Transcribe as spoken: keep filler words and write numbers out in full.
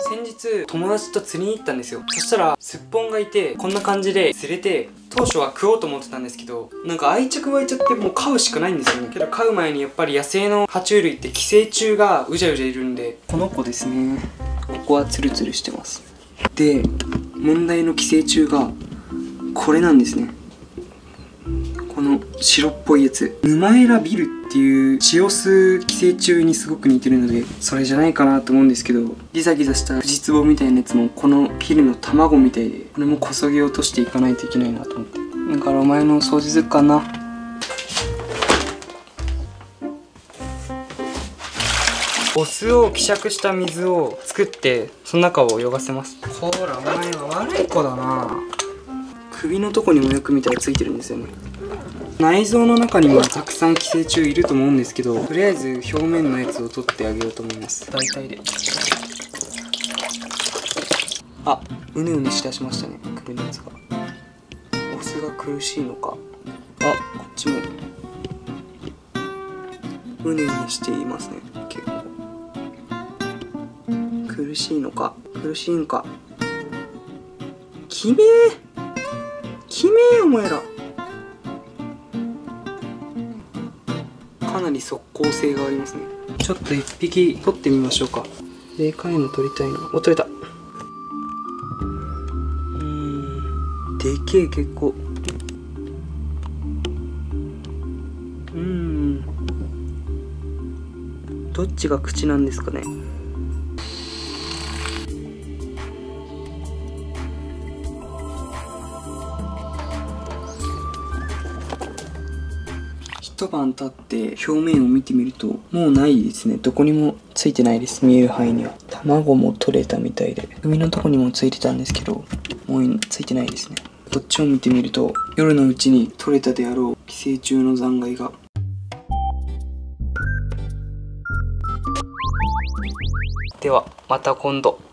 先日友達と釣りに行ったんですよ。そしたらすっぽんがいて、こんな感じで釣れて、当初は食おうと思ってたんですけど、なんか愛着湧いちゃってもう飼うしかないんですよね。けど飼う前にやっぱり野生の爬虫類って寄生虫がうじゃうじゃいるんで、この子ですね、ここはツルツルしてます。で、問題の寄生虫がこれなんですね。この白っぽいやつ、ヌマエラビルっていう血を吸う寄生虫にすごく似てるので、それじゃないかなと思うんですけど、ギザギザしたフジツボみたいなやつもこのピルの卵みたいで、これもこそぎ落としていかないといけないなと思って。だからお前の掃除するかな。お酢を希釈した水を作ってその中を泳がせます。ほらお前は悪い子だな。首のとこにもよく見たらついてるんですよね。内臓の中にもたくさん寄生虫いると思うんですけど、とりあえず表面のやつを取ってあげようと思います。大体で。あ、うねうねしだしましたね、首のやつが。お酢が苦しいのか。あ、こっちもうねうねしていますね。結構苦しいのか苦しいのか。きめえきめえお前ら。かなり即効性がありますね。ちょっと一匹取ってみましょうか。でかいの取りたいな。お、取れた。うーん、でけえ結構。うーん、どっちが口なんですかね。一晩経って表面を見てみるともうないですね。どこにもついてないです。見える範囲には。卵も取れたみたいで、首のとこにもついてたんですけど、もうついてないですね。こっちを見てみると夜のうちに取れたであろう寄生虫の残骸が。ではまた今度。